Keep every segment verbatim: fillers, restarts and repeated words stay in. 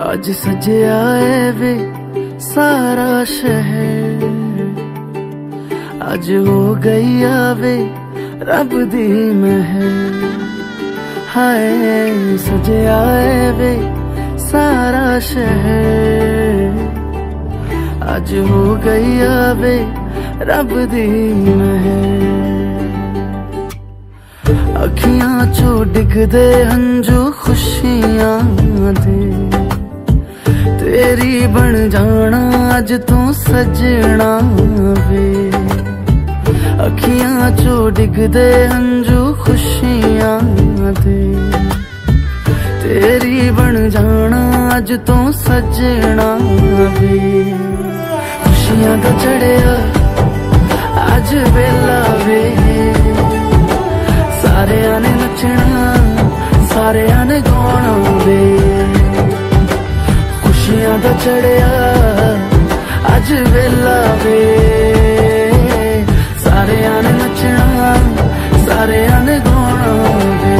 आज सजया है वे सारा शहर, आज हो गई आवे रब दी महर। हाय सजया है वे सारा शहर, आज हो गई आवे रब दी महर। अखियां चो डिगदे हंजू खुशियां दे, तेरी बन जाना अज तू सजना वे। अखियां चो डिगदे हंजू खुशियां दे, तेरी बन जाना अज तू सजना वे। खुशियां दा चढ़िया अज वेला वे, सारेयां ने नचना सारेयां ने गाना वे। खुशियां दा चढ़िया अज वेला वे, सारेयां ने नचना सारेयां ने गाना वे।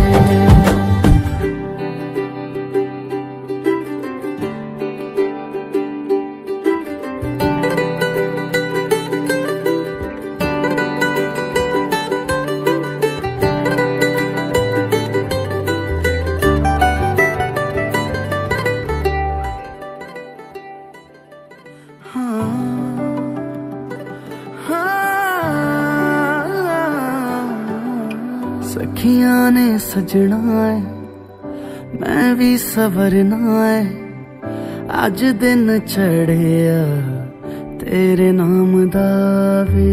सखियां ने सजना है मैं भी सवरना है, अज दिन चढ़िया तेरे नाम दा वे।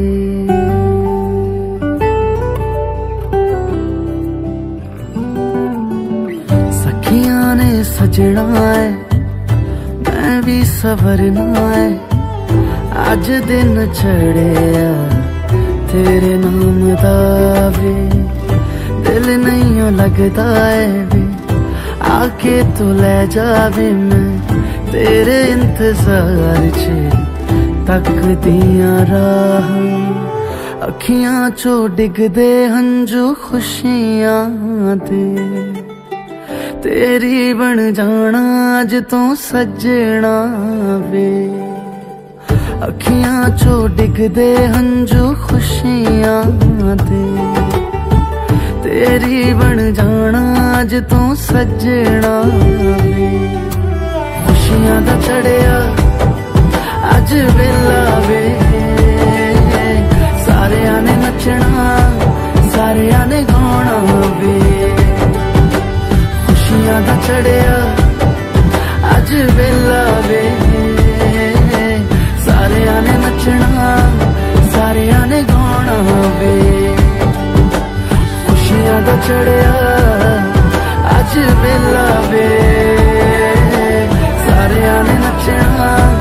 सखियां ने सजना है मैं भी सवरना है, अज दिन चढ़िया तेरे नाम दा वे। दिल नहीं लगता है वे आके तू ले जावे, मैं तेरे इंतजार च तक दिया राह। अखियां चो डिगदे हंजू खुशियां दे, तेरी बन जाना अज तू सजना वे। अखियां चो डिगदे हंजू खुशियां दे, तेरी बन जाना अज तू सजना वे। खुशियां दा चढ़िया अज वेला वे, सारेयां ने नचना सारेयां ने गाना वे। खुशियां दा चढ़िया अज वेला वे, सारेयां ने नचना सारेयां ने गाना वे। खुशियां दा चढ़िया अज वेला वे, सारेयां ने नचना